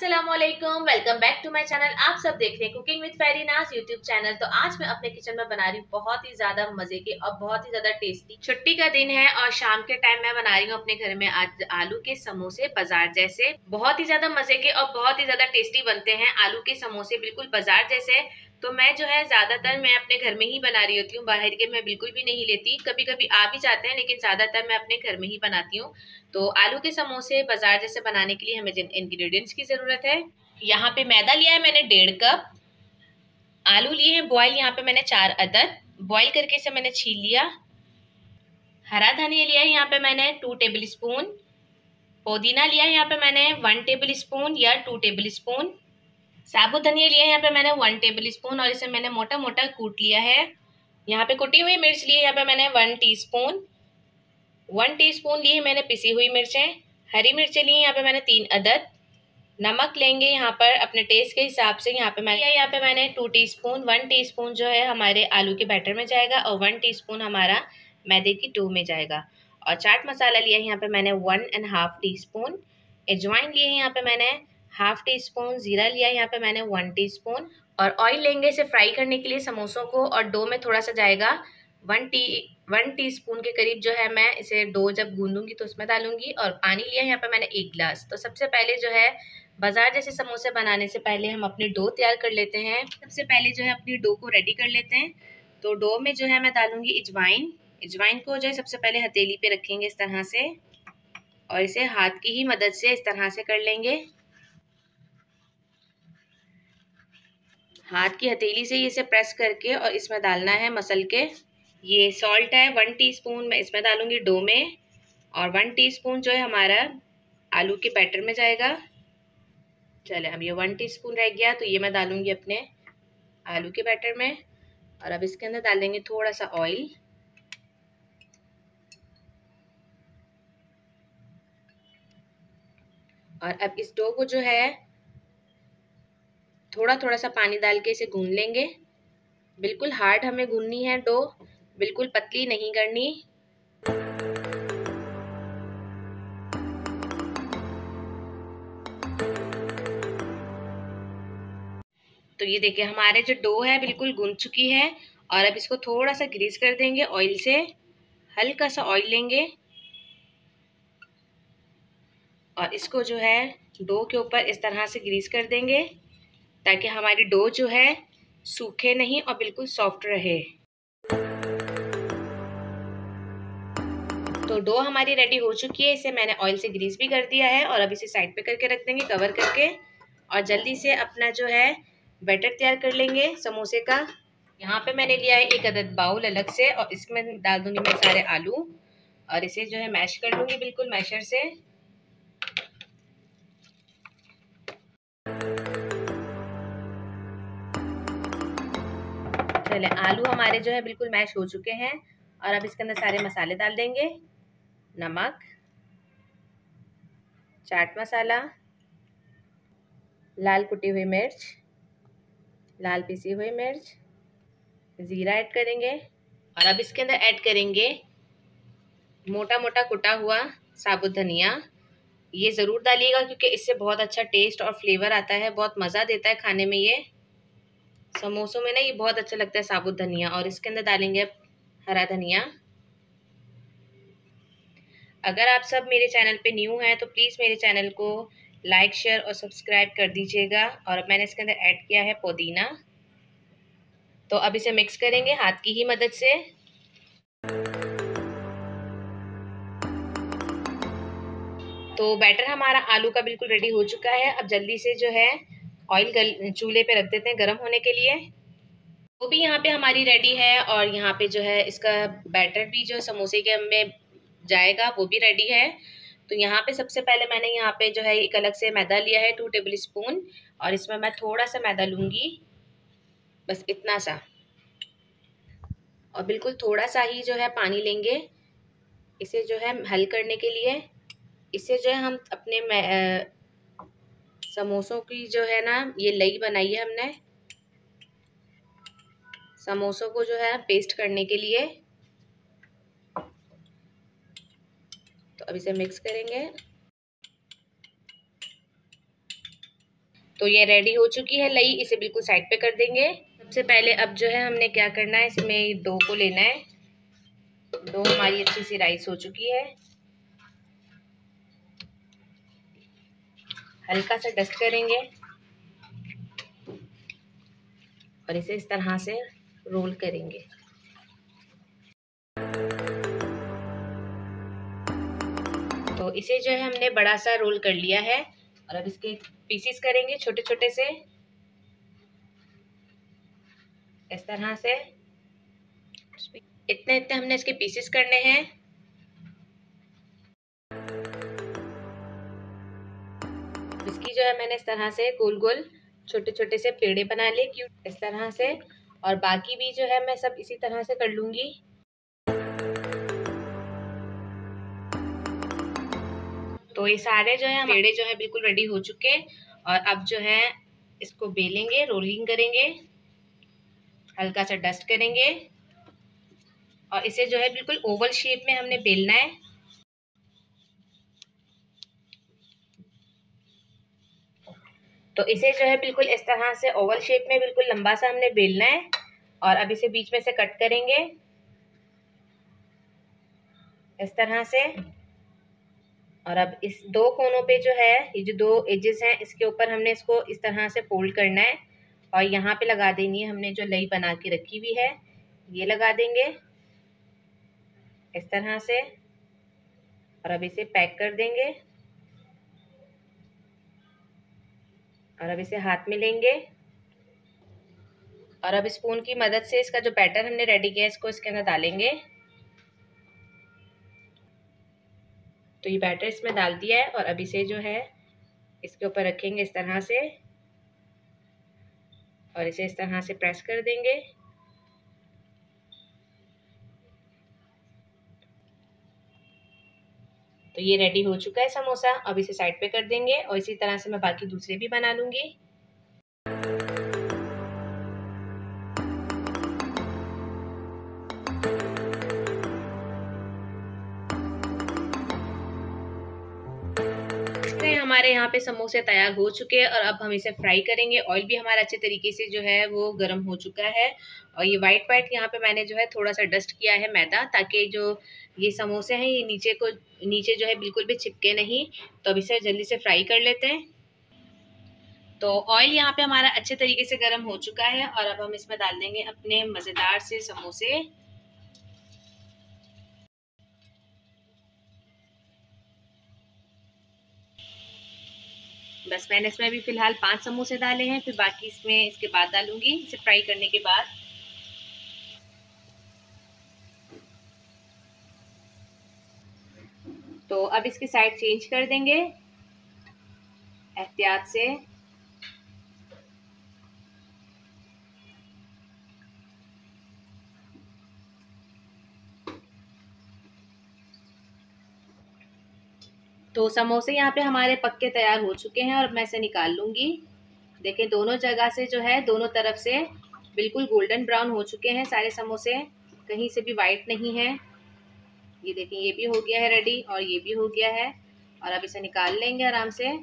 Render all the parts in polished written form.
अस्सलामुअलैकुम, welcome back to my channel. आप सब देख रहे हैं cooking with Farinaz YouTube channel. तो आज मैं अपने किचन में बना रही हूँ बहुत ही ज्यादा मजे के और बहुत ही ज्यादा टेस्टी। छुट्टी का दिन है और शाम के टाइम मैं बना रही हूँ अपने घर में आज आलू के समोसे बाजार जैसे। बहुत ही ज्यादा मजे के और बहुत ही ज्यादा टेस्टी बनते हैं आलू के समोसे, बिल्कुल बाजार जैसे। तो मैं जो है ज्यादातर मैं अपने घर में ही बना रही होती हूँ, बाहर के मैं बिल्कुल भी नहीं लेती। कभी कभी आ भी जाते हैं लेकिन ज्यादातर मैं अपने घर में ही बनाती हूँ। तो आलू के समोसे बाजार जैसे बनाने के लिए हमें जिन इंग्रेडिएंट्स की जरूरत है, यहाँ पे मैदा लिया है मैंने 1.5 कप, आलू लिए हैं बॉयल यहाँ पे मैंने 4 अदद, बॉयल करके इसे मैंने छील लिया। हरा धनिया लिया है यहाँ पे मैंने 2 टेबल स्पून, पुदीना लिया है यहाँ पे मैंने 1 टेबल स्पून या 2 टेबल स्पून, साबुत धनिया लिया है यहाँ पे मैंने 1 टेबल स्पून और इसे मैंने मोटा मोटा कूट लिया है। यहाँ पे कुटी हुई मिर्च ली है यहाँ पे मैंने 1 टीस्पून, 1 टीस्पून ली है मैंने पिसी हुई मिर्चें। हरी मिर्चें ली है यहाँ पे मैंने 3 अदद। नमक लेंगे यहाँ पर अपने टेस्ट के हिसाब से। यहाँ पे मैंने 2 टीस्पून, 1 टीस्पून जो है हमारे आलू के बैटर में जाएगा और 1 टीस्पून हमारा मैदे की डो में जाएगा। और चाट मसाला लिया है यहाँ पे मैंने 1.5 टीस्पून। अजवाइन लिए है यहाँ पे मैंने 1/2 टीस्पून। जीरा लिया है यहाँ पे मैंने 1 टीस्पून। और ऑयल लेंगे इसे फ्राई करने के लिए समोसों को, और डो में थोड़ा सा जाएगा 1 टीस्पून के करीब जो है मैं इसे डो जब गूंदूंगी तो उसमें डालूंगी। और पानी लिया है यहाँ पे मैंने 1 गिलास। तो सबसे पहले जो है बाजार जैसे समोसे बनाने से पहले हम अपनी डो तैयार कर लेते हैं। सबसे पहले जो है अपनी डो को रेडी कर लेते हैं। तो डो में जो है मैं डालूंगी अजवाइन। अजवाइन को जो है सबसे पहले हथेली पे रखेंगे इस तरह से और इसे हाथ की ही मदद से इस तरह से कर लेंगे। हाथ की हथेली से इसे प्रेस करके और इसमें डालना है मसल के। ये सॉल्ट है 1 टीस्पून मैं इसमें डालूंगी डो में, और 1 टीस्पून जो है हमारा आलू के बैटर में जाएगा। चले अब ये 1 टीस्पून रह गया तो ये मैं डालूंगी अपने आलू के बैटर में। और अब इसके अंदर डाल देंगे थोड़ा सा ऑयल। और अब इस डो को जो है थोड़ा थोड़ा सा पानी डाल के इसे गूंद लेंगे। बिल्कुल हार्ड हमें गूंदनी है डो, बिल्कुल पतली नहीं करनी। तो ये देखिए हमारे जो डो है बिल्कुल गूंद चुकी है। और अब इसको थोड़ा सा ग्रीस कर देंगे ऑयल से। हल्का सा ऑयल लेंगे और इसको जो है डो के ऊपर इस तरह से ग्रीस कर देंगे ताकि हमारी डो जो है सूखे नहीं और बिल्कुल सॉफ्ट रहे। तो डो हमारी रेडी हो चुकी है, इसे मैंने ऑयल से ग्रीस भी कर दिया है। और अब इसे साइड पे करके रख देंगे कवर करके, और जल्दी से अपना जो है बैटर तैयार कर लेंगे समोसे का। यहाँ पे मैंने लिया है 1 अदद बाउल अलग से और इसमें डाल दूंगी मैं सारे आलू और इसे जो है मैश कर लूंगी बिल्कुल मैशर से। चले आलू हमारे जो है बिल्कुल मैश हो चुके हैं। और अब इसके अंदर सारे मसाले डाल देंगे। नमक, चाट मसाला, लाल कुटी हुई मिर्च, लाल पिसी हुई मिर्च, जीरा ऐड करेंगे। और अब इसके अंदर ऐड करेंगे मोटा मोटा कुटा हुआ साबुत धनिया। ये ज़रूर डालिएगा क्योंकि इससे बहुत अच्छा टेस्ट और फ्लेवर आता है, बहुत मज़ा देता है खाने में। ये समोसों में ना ये बहुत अच्छा लगता है साबुत धनिया। और इसके अंदर डालेंगे हरा धनिया। अगर आप सब मेरे चैनल पे न्यू हैं तो प्लीज़ मेरे चैनल को लाइक शेयर और सब्सक्राइब कर दीजिएगा। और मैंने इसके अंदर ऐड किया है पुदीना। तो अब इसे मिक्स करेंगे हाथ की ही मदद से। तो बैटर हमारा आलू का बिल्कुल रेडी हो चुका है। अब जल्दी से जो है ऑयल चूल्हे पे रख देते हैं गर्म होने के लिए। वो भी यहाँ पे हमारी रेडी है और यहाँ पे जो है इसका बैटर भी जो समोसे के में जाएगा वो भी रेडी है। तो यहाँ पे सबसे पहले मैंने यहाँ पे जो है एक अलग से मैदा लिया है 2 टेबल स्पून, और इसमें मैं थोड़ा सा मैदा लूँगी, बस इतना सा। और बिल्कुल थोड़ा सा ही जो है पानी लेंगे इसे जो है हल करने के लिए। इससे जो है हम अपने समोसों की जो है ना ये लई बनाई है हमने समोसों को जो है पेस्ट करने के लिए। तो अब इसे मिक्स करेंगे। तो ये रेडी हो चुकी है लई, इसे बिल्कुल साइड पे कर देंगे। सबसे पहले अब जो है हमने क्या करना है, इसमें डो को लेना है। डो हमारी अच्छी सी राइस हो चुकी है, हल्का सा डस्ट करेंगे और इसे इस तरह से रोल करेंगे। तो इसे जो है हमने बड़ा सा रोल कर लिया है और अब इसके पीसेस करेंगे छोटे छोटे से, इस तरह से। इतने इतने हमने इसके पीसेस करने हैं। इसकी जो है मैंने इस तरह से गोल गोल छोटे छोटे से पेड़े बना लिए क्यूट इस तरह से, और बाकी भी जो है मैं सब इसी तरह से कर लूंगी। तो ये सारे जो है पेड़े जो है बिल्कुल रेडी हो चुके, और अब जो है इसको बेलेंगे, रोलिंग करेंगे, हल्का सा डस्ट करेंगे और इसे जो है बिल्कुल ओवल शेप में हमने बेलना है। तो इसे जो है बिल्कुल इस तरह से ओवल शेप में बिल्कुल लंबा सा हमने बेलना है और अब इसे बीच में से कट करेंगे इस तरह से। और अब इस दो कोनों पे जो है ये जो दो एजेस हैं इसके ऊपर हमने इसको इस तरह से फोल्ड करना है और यहाँ पे लगा देनी है हमने जो लई बना के रखी हुई है, ये लगा देंगे इस तरह से और अब इसे पैक कर देंगे। और अब इसे हाथ में लेंगे और अब स्पून की मदद से इसका जो बैटर हमने रेडी किया है इसको इसके अंदर डालेंगे। तो ये बैटर इसमें डाल दिया है और अब इसे जो है इसके ऊपर रखेंगे इस तरह से और इसे इस तरह से प्रेस कर देंगे। तो ये रेडी हो चुका है समोसा, अब इसे साइड पे कर देंगे और इसी तरह से मैं बाकी दूसरे भी बना लूंगी। हमारे यहाँ पे समोसे तैयार हो चुके हैं और अब हम इसे फ्राई करेंगे। ऑयल भी हमारा अच्छे तरीके से जो है वो गर्म हो चुका है और ये वाइट वाइट यहाँ पे मैंने जो है थोड़ा सा डस्ट किया है मैदा, ताकि जो ये समोसे हैं ये नीचे जो है बिल्कुल भी चिपके नहीं। तो अब इसे जल्दी से फ्राई कर लेते हैं। तो ऑयल यहाँ पे हमारा अच्छे तरीके से गर्म हो चुका है और अब हम इसमें डाल देंगे अपने मज़ेदार से समोसे। बस मैंने इसमें भी फिलहाल 5 समोसे डाले हैं, फिर बाकी इसमें इसके बाद डालूंगी इसे फ्राई करने के बाद। तो अब इसकी साइड चेंज कर देंगे एहतियात से। तो समोसे यहाँ पे हमारे पक्के तैयार हो चुके हैं और मैं इसे निकाल लूँगी। देखें दोनों जगह से जो है दोनों तरफ से बिल्कुल गोल्डन ब्राउन हो चुके हैं सारे समोसे, कहीं से भी वाइट नहीं है। ये देखें ये भी हो गया है रेडी और ये भी हो गया है और अब इसे निकाल लेंगे आराम से।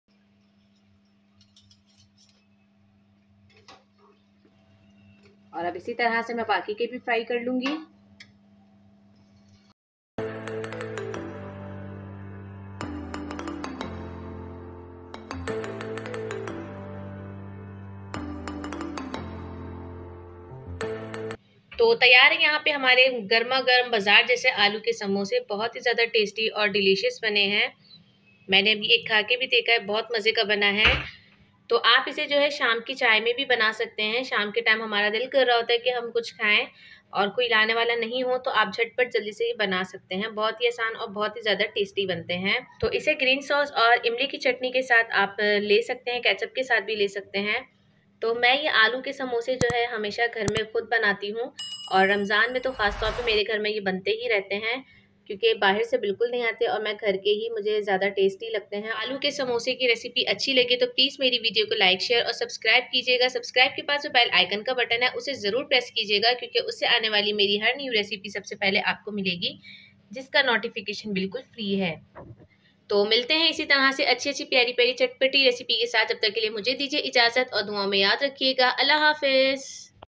और अब इसी तरह से मैं बाकी के भी फ्राई कर लूँगी। तो तैयार है यहाँ पे हमारे गर्मा गर्म बाजार जैसे आलू के समोसे, बहुत ही ज़्यादा टेस्टी और डिलीशियस बने हैं। मैंने अभी एक खा के भी देखा है, बहुत मज़े का बना है। तो आप इसे जो है शाम की चाय में भी बना सकते हैं। शाम के टाइम हमारा दिल कर रहा होता है कि हम कुछ खाएं और कोई लाने वाला नहीं हो, तो आप झटपट जल्दी से ये बना सकते हैं। बहुत ही आसान और बहुत ही ज़्यादा टेस्टी बनते हैं। तो इसे ग्रीन सॉस और इमली की चटनी के साथ आप ले सकते हैं, केचप के साथ भी ले सकते हैं। तो मैं ये आलू के समोसे जो है हमेशा घर में खुद बनाती हूँ और रमज़ान में तो ख़ास तौर पे मेरे घर में ये बनते ही रहते हैं, क्योंकि बाहर से बिल्कुल नहीं आते और मैं घर के ही मुझे ज़्यादा टेस्टी लगते हैं। आलू के समोसे की रेसिपी अच्छी लगे तो प्लीज़ मेरी वीडियो को लाइक शेयर और सब्सक्राइब कीजिएगा। सब्सक्राइब के पास जो बेल आइकन का बटन है उसे ज़रूर प्रेस कीजिएगा, क्योंकि उससे आने वाली मेरी हर न्यू रेसिपी सबसे पहले आपको मिलेगी, जिसका नोटिफिकेशन बिल्कुल फ्री है। तो मिलते हैं इसी तरह से अच्छी अच्छी प्यारी प्यारी चटपटी रेसिपी के साथ। जब तक के लिए मुझे दीजिए इजाजत और दुआओं में याद रखिएगा। अल्लाह हाफिज।